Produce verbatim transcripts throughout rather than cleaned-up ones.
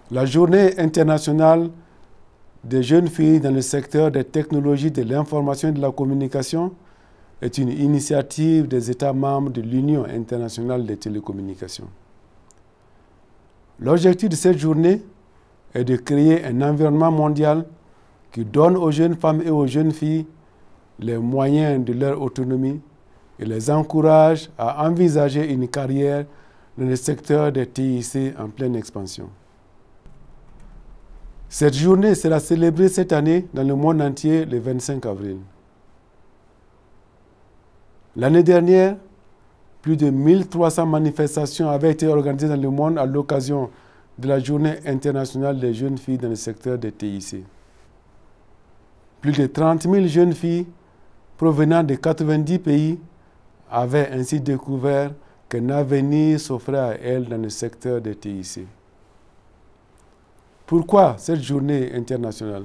La Journée internationale des jeunes filles dans le secteur des technologies de l'information et de la communication est une initiative des États membres de l'Union internationale des télécommunications. L'objectif de cette journée est de créer un environnement mondial qui donne aux jeunes femmes et aux jeunes filles les moyens de leur autonomie et les encourage à envisager une carrière dans le secteur des T I C en pleine expansion. Cette journée sera célébrée cette année dans le monde entier le vingt-cinq avril. L'année dernière, plus de mille trois cents manifestations avaient été organisées dans le monde à l'occasion de la Journée internationale des jeunes filles dans le secteur des T I C. Plus de trente mille jeunes filles provenant de quatre-vingt-dix pays avaient ainsi découvert qu'un avenir s'offrait à elles dans le secteur des T I C. Pourquoi cette journée internationale?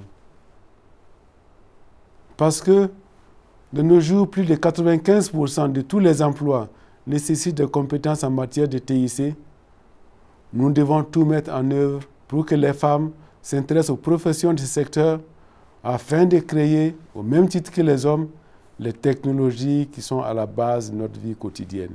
Parce que de nos jours, plus de quatre-vingt-quinze pour cent de tous les emplois nécessitent des compétences en matière de T I C. Nous devons tout mettre en œuvre pour que les femmes s'intéressent aux professions de ce secteur afin de créer, au même titre que les hommes, les technologies qui sont à la base de notre vie quotidienne.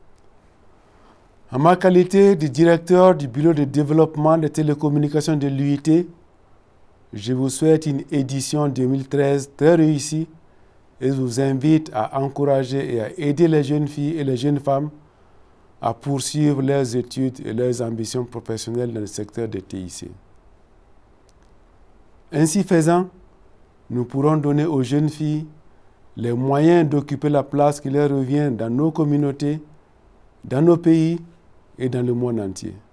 En ma qualité de directeur du Bureau de développement des télécommunications de l'U I T, je vous souhaite une édition deux mille treize très réussie et je vous invite à encourager et à aider les jeunes filles et les jeunes femmes à poursuivre leurs études et leurs ambitions professionnelles dans le secteur des T I C. Ainsi faisant, nous pourrons donner aux jeunes filles les moyens d'occuper la place qui leur revient dans nos communautés, dans nos pays et dans le monde entier.